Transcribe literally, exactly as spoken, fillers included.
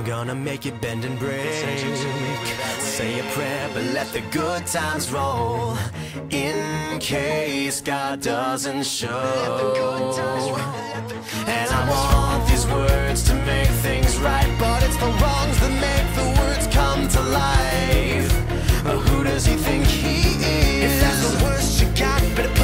gonna make it bend and break. Say a prayer, but let the good times roll, in case God doesn't show. And I want these words to make things right, but it's the wrongs that make the words come to life. But who does he think he is? If that's the worst you got, better